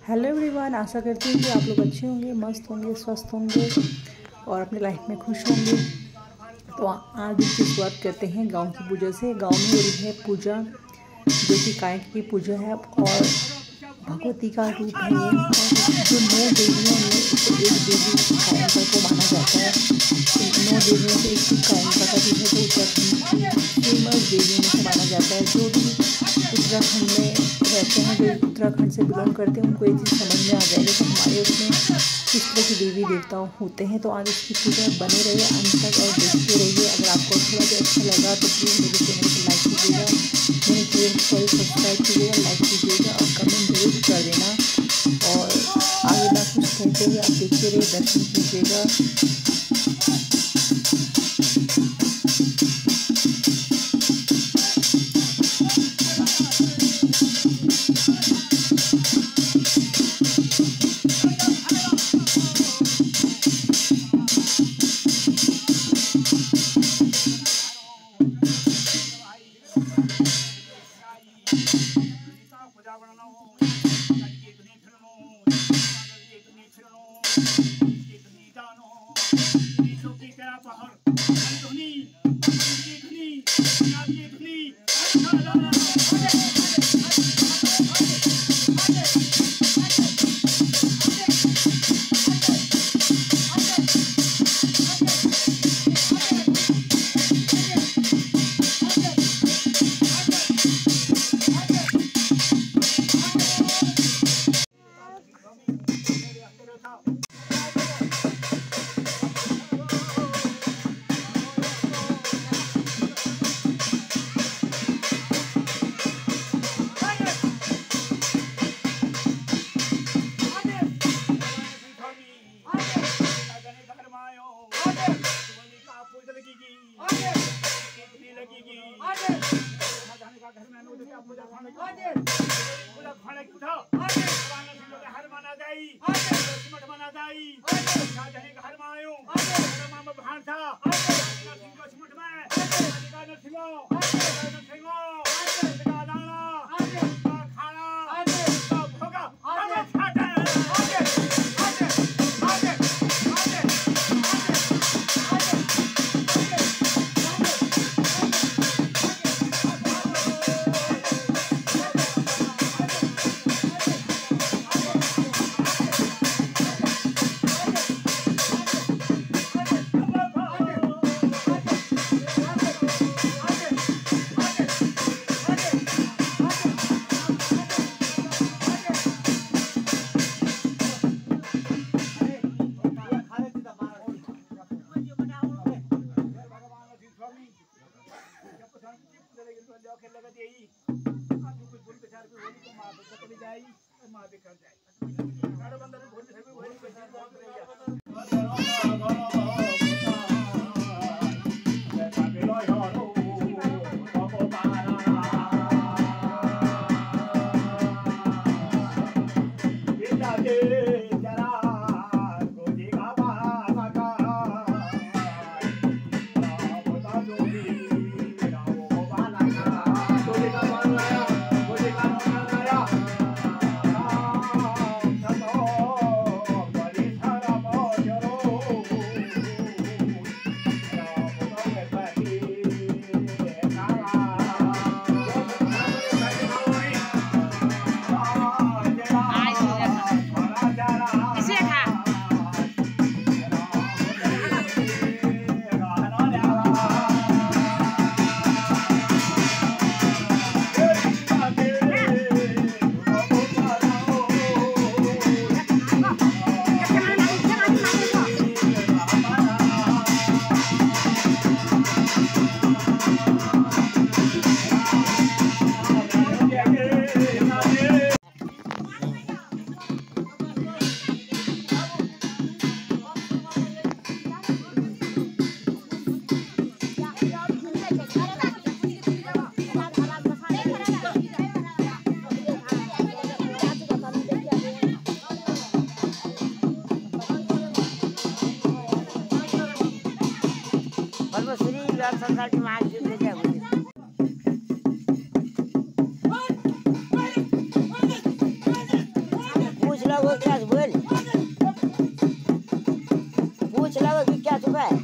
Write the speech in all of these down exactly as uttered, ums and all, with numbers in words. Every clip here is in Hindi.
हेलो एवरीवन, आशा करती हूँ कि आप लोग अच्छे होंगे, मस्त होंगे, स्वस्थ होंगे और अपनी लाइफ में खुश होंगे। तो आज दिन की शुरुआत करते हैं गांव की पूजा से। गांव में हो रही है पूजा, जो कि कायक की पूजा है और भगवती का रूप है ये। और जो नौ देवियों में से एक देवी कायका को माना जाता है। नौ देवियों से एक कायका का भी है, जो उत्तराखंड की फेमस देवियों में से माना जाता है। जो भी उत्तराखंड में रहते हैं, जो उत्तराखंड से बिलोंग करते हैं, उनको ये चीज़ समझ में आ जाएगी कि हमारे उसमें किस तरह के देवी देवता होते हैं। तो आज इसकी पूजा बने रहिए अंत तक और देखते रहिए। अगर आपको थोड़ा भी अच्छा लगा तो प्लीज़ मेरे चैनल को लाइक कीजिएगा, मेरे चैनल को सब्सक्राइब कीजिएगा, लाइक कीजिएगा और कमेंट जरूर कर देना। और आगे ना कुछ कहते हुए आप देखते रहिए, दर्शन कीजिएगा। संसार की माँ जी ले जाओ पूछ लगो क्या बोल पूछ लगो कि क्या चुका है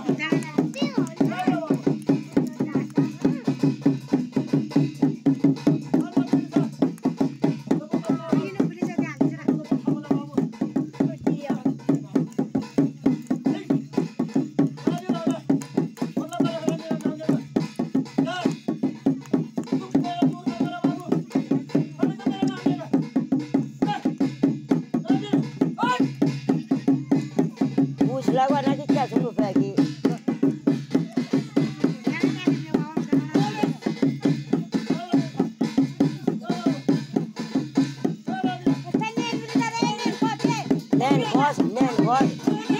लगवा ना कि क्या सुनो पे की नैन घोष नैन घोष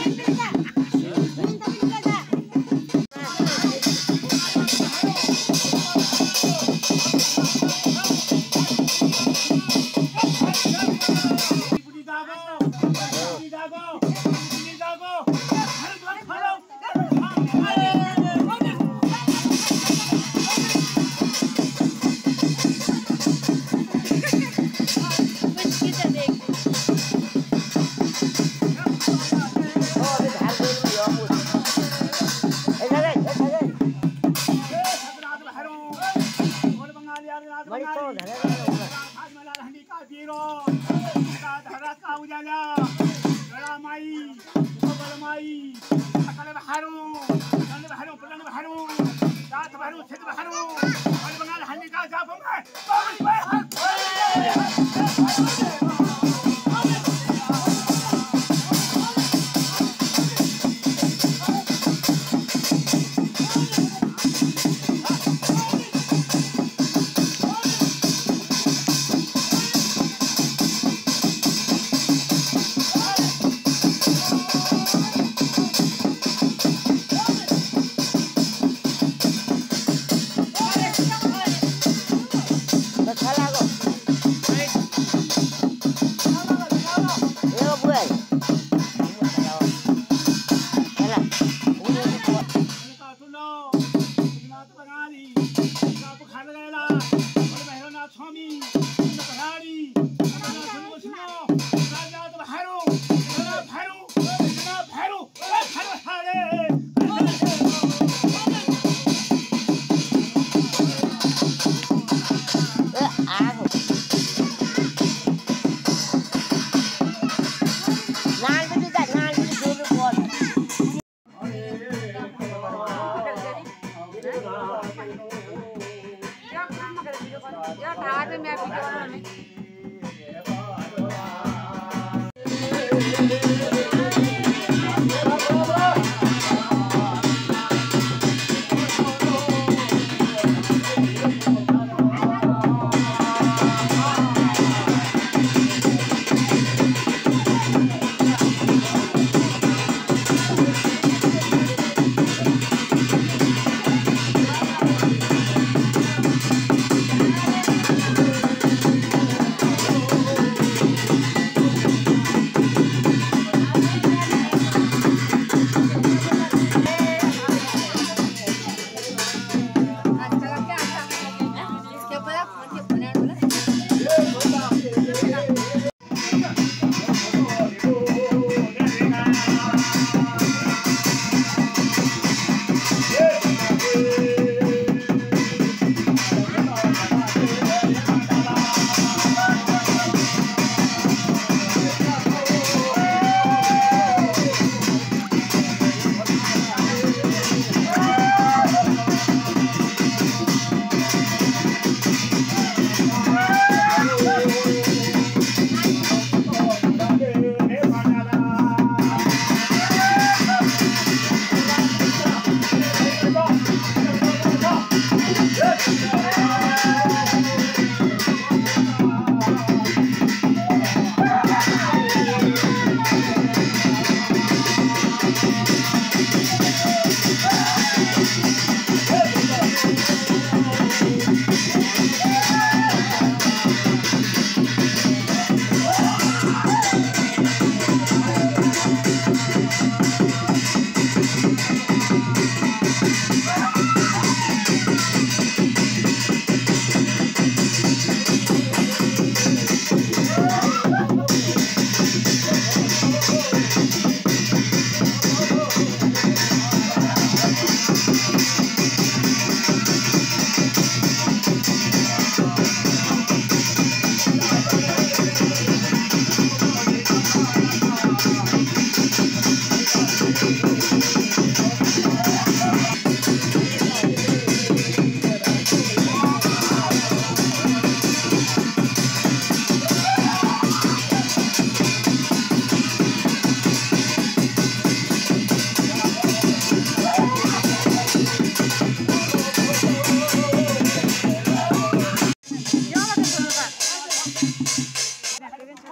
बड़ी तो धरे आज मला हंडी का पीरो का धरा का उजाला गला माई गोबर माई अकले बहारू नंद बहारू पुलन बहारू रात बहारू छित बहारू और बंगाल हंडी का जापम है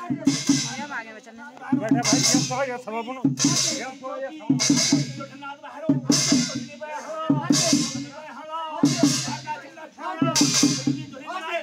बैठा भाई ये तो ये सब अपन ये तो ये जोठनाथ बाहरो ये बे हलो ये हलो आका जिला खाना ये तो ही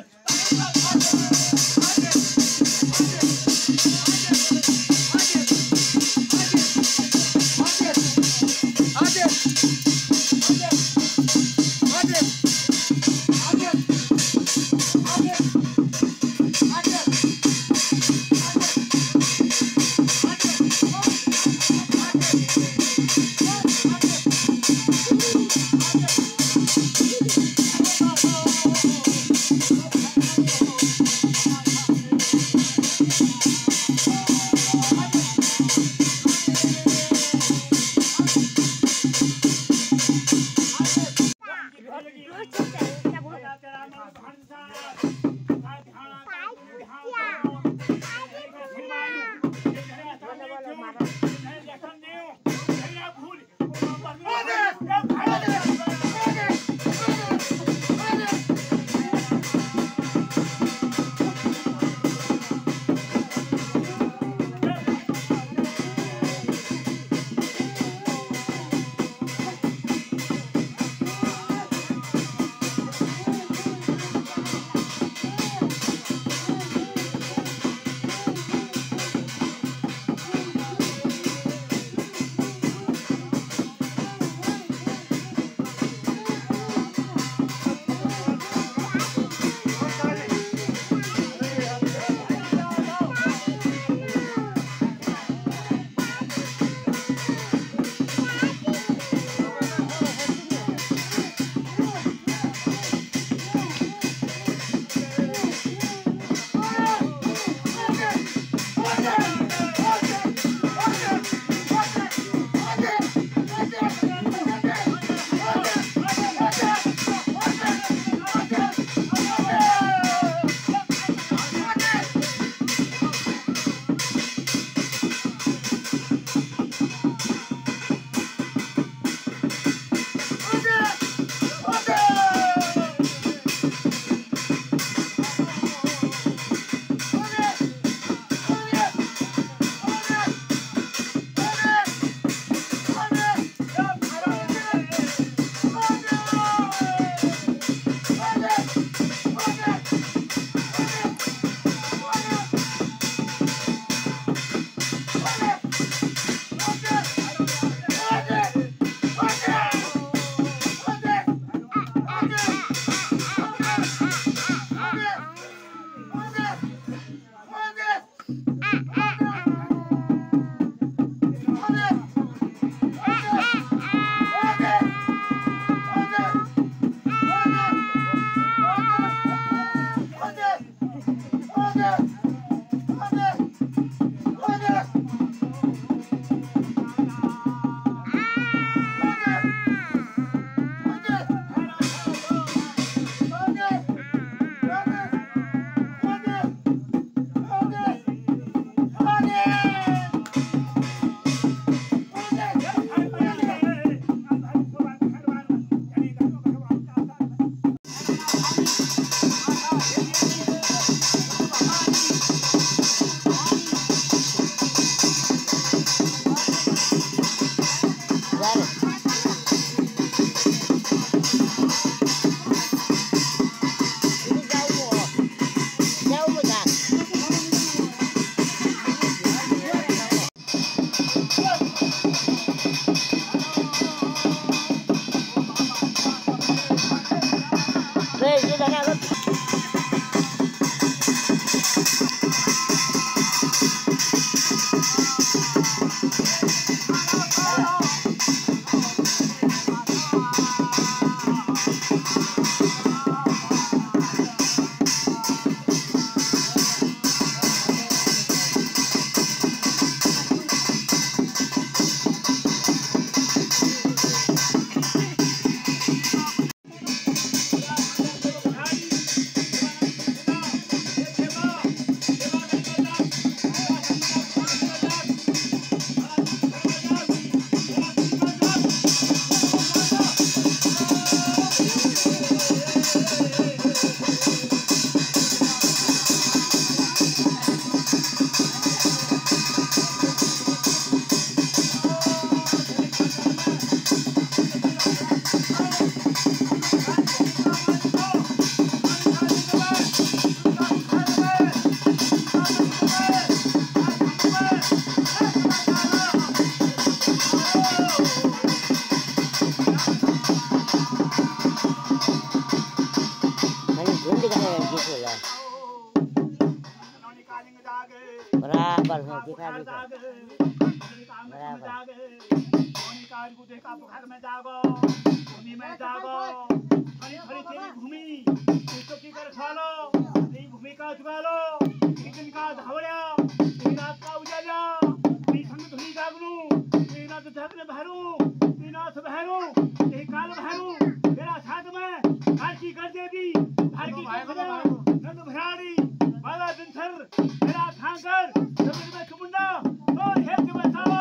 बराबर है, दिखा दिखा बराबर। घर में जागो भूमि में जागो खड़ी खड़ी तेरी भूमि इसको की कर खा लो तेरी भूमि का चुका लो एक दिन का धावड़िया तेरी रात का उजाला तेरी संग धुनी जागनू तेरी रात जागने बहरू तेरी नाथ बहरू तेरी काल बहरू तेरा साथ में हर की कर देगी हर की नंद भराड़ी बाला दिनसर तेरा खाकर जमीन में चुमुंडा तो हेत में बचाओ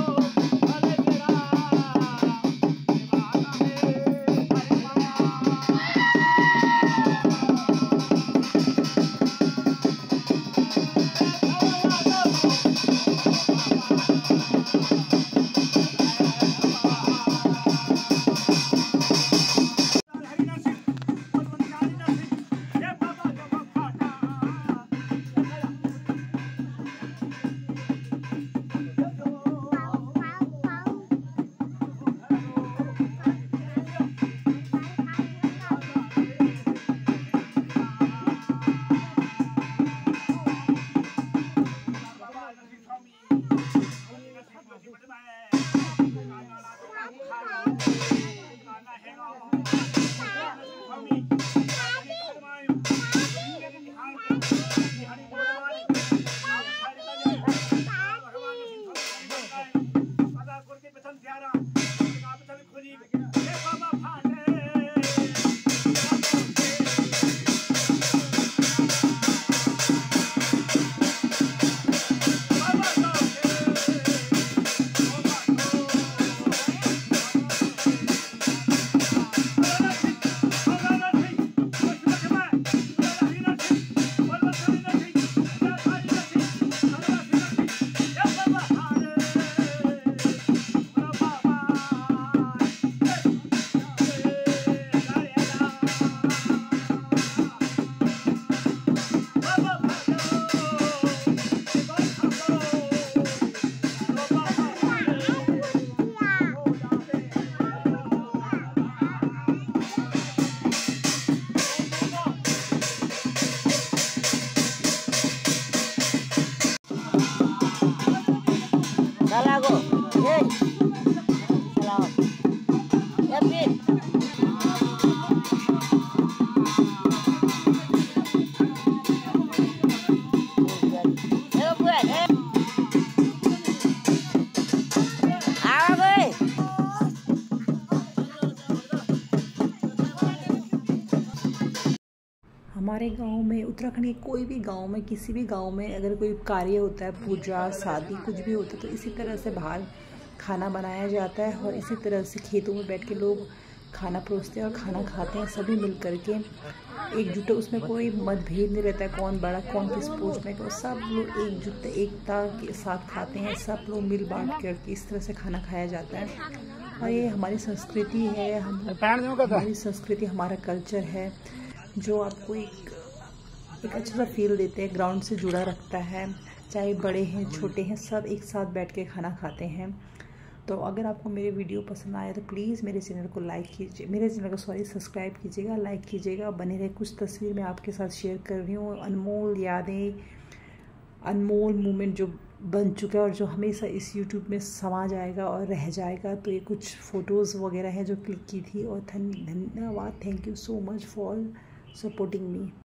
Salago, hey, salam, ya pin. Hello buat, eh. आओ गए. हमारे गांव में, उत्तराखंड के कोई भी गांव में, किसी भी गांव में अगर कोई कार्य होता है, पूजा शादी कुछ भी होता है, तो इसी तरह से बाहर खाना बनाया जाता है और इसी तरह से खेतों में बैठ के लोग खाना परोसते हैं और खाना खाते हैं सभी मिल करके एकजुट। उसमें कोई मतभेद नहीं रहता है कौन बड़ा कौन किस पोस्ट में, सब लोग एकजुट एकता के साथ खाते हैं, सब लोग मिल बांट करके इस तरह से खाना खाया जाता है। और ये हमारी संस्कृति है, हम हमारी संस्कृति हमारा कल्चर है जो आपको एक एक अच्छा सा फील देते हैं, ग्राउंड से जुड़ा रखता है। चाहे बड़े हैं छोटे हैं, सब एक साथ बैठ के खाना खाते हैं। तो अगर आपको मेरे वीडियो पसंद आया तो प्लीज़ मेरे चैनल को लाइक कीजिए, मेरे चैनल को सॉरी सब्सक्राइब कीजिएगा, लाइक कीजिएगा। बने रहे, कुछ तस्वीर मैं आपके साथ शेयर कर रही हूँ, अनमोल यादें, अनमोल मोमेंट जो बन चुका है और जो हमेशा इस यूट्यूब में समा जाएगा और रह जाएगा। तो ये कुछ फ़ोटोज़ वगैरह हैं जो क्लिक की थी। और धन्यवाद, thank you so much for supporting me.